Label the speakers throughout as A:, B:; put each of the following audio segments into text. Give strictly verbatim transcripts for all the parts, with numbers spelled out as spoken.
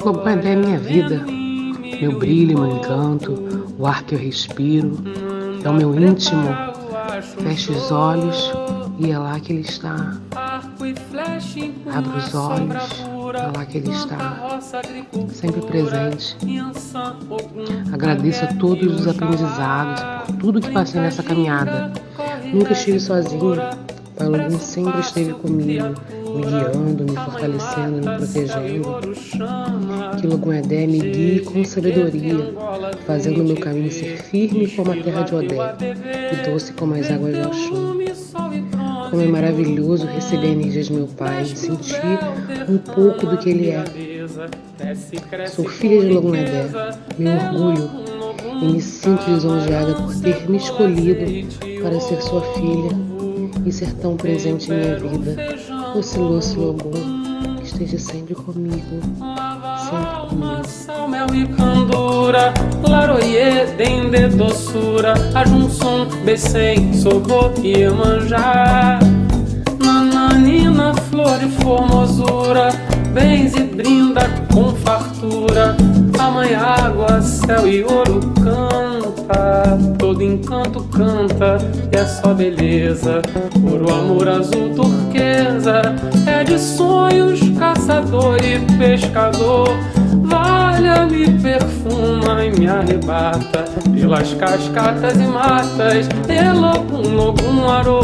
A: Logomedé é minha vida, meu brilho, meu encanto, o ar que eu respiro, é o meu íntimo. Feche os olhos e é lá que ele está. Abre os olhos, é lá que ele está, sempre presente. Agradeço a todos os aprendizados, por tudo que passei nessa caminhada. Nunca estive sozinho, Pai Logum sempre esteve comigo, me guiando, me fortalecendo, me protegendo. Que Logomedé me guie com sabedoria, fazendo o meu caminho ser firme como a terra de Odé e doce como as águas de Oxum. Como é maravilhoso receber a energia de meu Pai e sentir um pouco do que Ele é. Sou filha de Logomedé, meu orgulho, e me sinto lisonjeada por ter me escolhido para ser sua filha e ser tão presente em minha vida. Oscilou-se Logum, que esteja sempre comigo, sempre comigo.
B: Mel e candura, laroie, dende, doçura, ajunção, becém, sobo e emanjá. Nananina, flor de formosura, bens e brinda com fartura. A mãe água, céu e ouro canta, todo encanto canta, e é só beleza. Ouro, amor, azul, turquesa, é de sonhos, caçador e pescador. Valha-me, perfuma e me arrebata pelas cascatas e matas, e Logum, Logum, arô.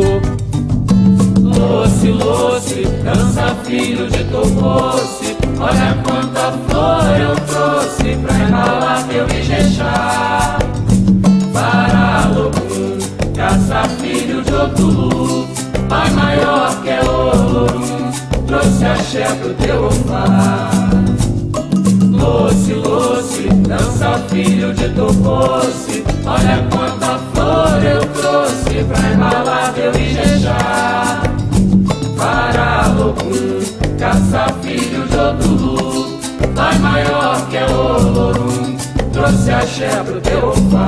B: Loce, loce, dança filho de Tococe, olha quanta flor eu trouxe pra embalar teu Ijexá. Para Logum, caça filho de Otulu, pai maior que é Olorum, trouxe axé pro teu Ofá. Loce, loce, dança filho de Tococe, olha quanta flor eu trouxe pra embalar teu Ijexá. Para Logum, caça filho de Otulu, pai maior que é Olorum, trouxe axé pro teu Ofá.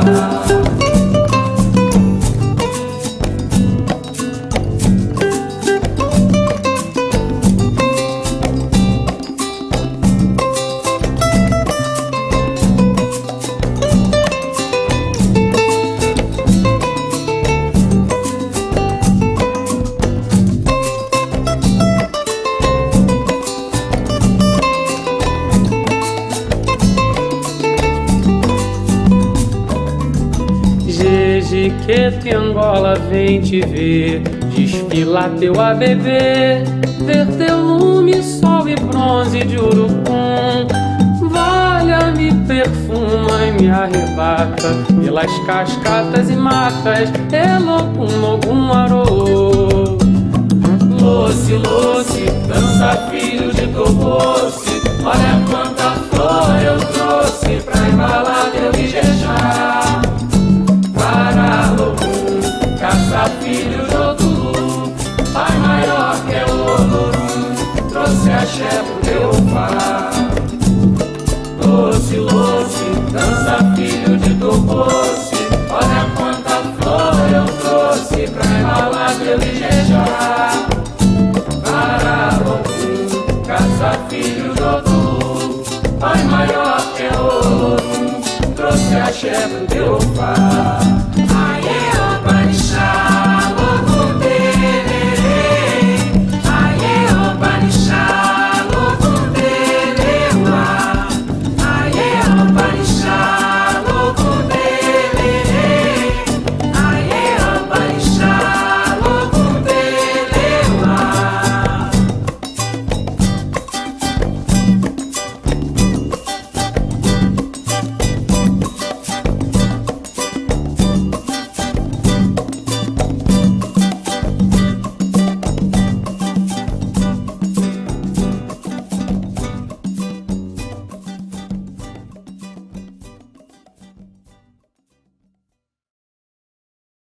B: Jiqueto e Angola vem te ver, desfilar teu A B B, ver teu lume, sol e bronze de urucum. Valha-me, perfuma e me arrebata pelas cascatas e matas, é Logum, Logum, arô. Loce, loce, dança filho de Tococe, olha quanta flor eu trouxe pra embalar teu Ijexá. Para Logum, caça filho de Otulu, pai maior que é Olorum, trouxe axé pro teu Ofá. Loce, loce, dança filho de Tococe, olha quanta flor eu trouxe pra embalar teu Ijexá. Para Logum, caça filho de Otulu, pai maior que é Olorum, trouxe axé pro teu Ofá.